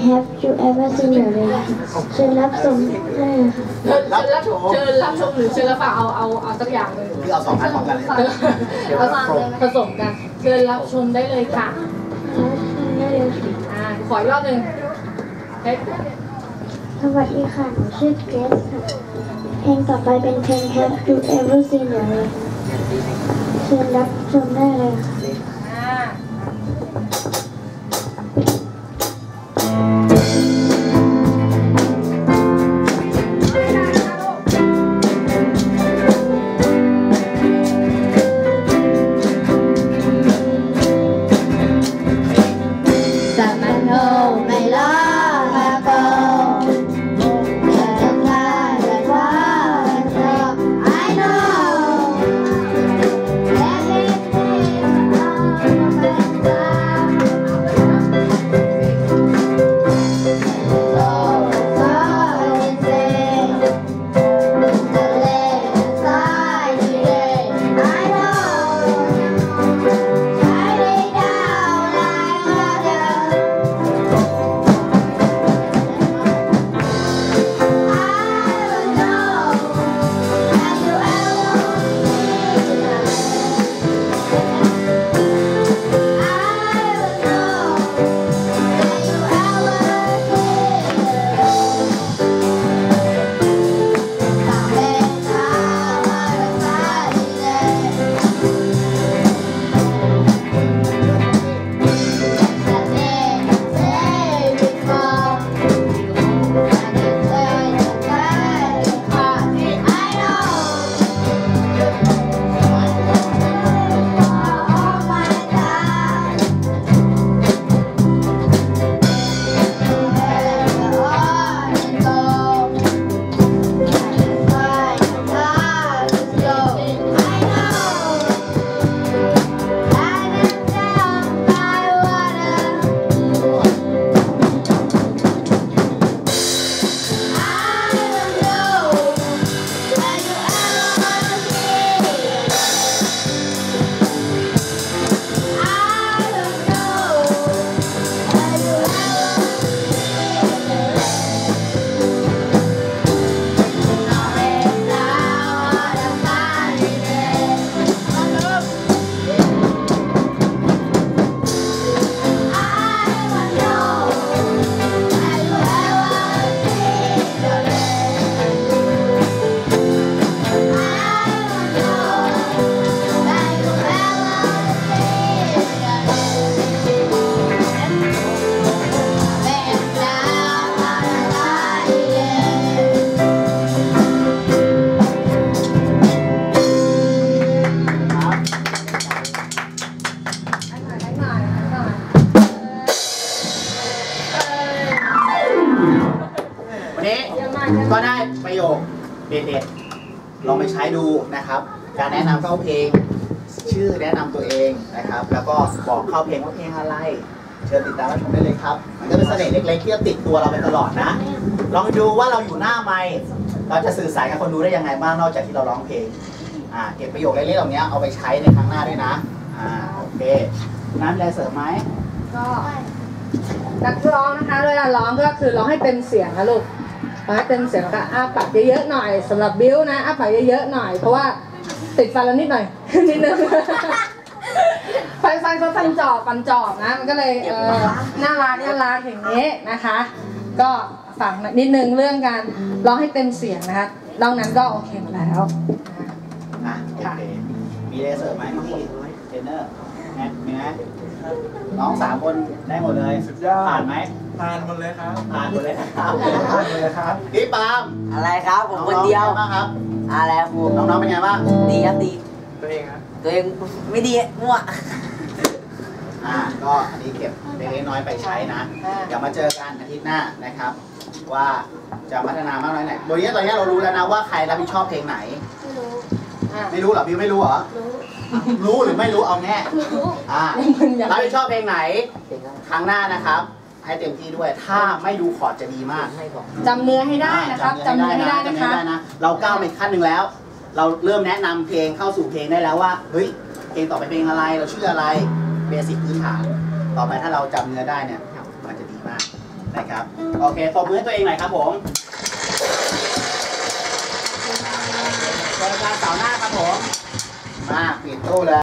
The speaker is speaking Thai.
Have you ever seen your rain เชิญรับชมได้เชิญรับชมหรือเชิญรับฟังเอาสักอย่างเลยที่เอา2 อันพร้อมกันเลยผสมกันเชิญรับชมได้เลยค่ะขออีกรอบหนึ่งสวัสดีค่ะหนูชื่อเกรซค่ะเพลงต่อไปเป็นเพลง Have you ever seen your rain เชิญรับชมได้เลยค่ะก็ได้ประโยคเด็ดๆลองไปใช้ดูนะครับการแนะนำเข้าเพลงชื่อแนะนำตัวเองนะครับแล้วก็บอกเข้าเพลงว่าเพลงอะไรเชิญติดตามรับชมได้เลยครับมันก็เป็นเสน่ห์เล็กๆที่จะติดตัวเราไปตลอดนะลองดูว่าเราอยู่หน้าไมค์เราจะสื่อสารกับคนดูได้ยังไงบ้างนอกจากที่เราร้องเพลงเก็บประโยคเล็กๆเหล่านี้เอาไปใช้ในครั้งหน้าด้วยนะโอเคคุณน้ำได้เสริมไหมก็นักร้องนะคะเวลาร้องก็คือร้องให้เต็มเสียงนะลูกร้องให้เต็มเสียงก็อ้าปากเยอะๆหน่อยสำหรับบิ้วนะอ้าปากเยอะๆหน่อยเพราะว่าติดฟันแล้วนิดหน่อยนิดนึงฟันก็ฟันจอบนะมันก็เลยน่ารักอย่างนี้นะคะก็ฝากนิดนึงเรื่องการร้องให้เต็มเสียงนะคะนอกนั้นก็โอเคหมดแล้วโอเคมีเลเซอร์ไหมพี่เทรนเนอร์มีไหมน้อง3 คนได้หมดเลยสุดยอดผ่านไหมผ่านหมดเลยครับผ่านหมดเลยครับผ่านหมดเลยครับพี่ปาล์มอะไรครับผมคนเดียวบ้างครับอะไรครับผมน้องๆเป็นไงบ้างดีครับดีตัวเองครับตัวเองไม่ดีมั่วก็อันนี้เก็บเล็กน้อยไปใช้นะเดี๋ยวมาเจอกันอาทิตย์หน้านะครับว่าจะพัฒนามากน้อยไหนโดยนี้ตอนนี้เรารู้แล้วนะว่าใครรับผิดชอบเพลงไหนไม่รู้เหรอบิวไม่รู้เหรอรู้หรือไม่รู้เอาแน่รับผิดชอบเพลงไหนครั้งหน้านะครับให้เต็มที่ด้วยถ้าไม่ดูคอร์ดจะดีมากจำเนื้อให้ได้นะครับจำเนื้อให้ได้นะคะเราก้าวไปขั้นหนึ่งแล้วเราเริ่มแนะนำเพลงเข้าสู่เพลงได้แล้วว่าเฮ้ยเพลงต่อไปเพลงอะไรเราชื่ออะไรเบสิกพื้นฐานต่อไปถ้าเราจำเนื้อได้เนี่ยมันจะดีมากนะครับโอเคตบมือให้ตัวเองหน่อยครับผมเจอกันเสาร์หน้าครับผมมาปิดตู้เลย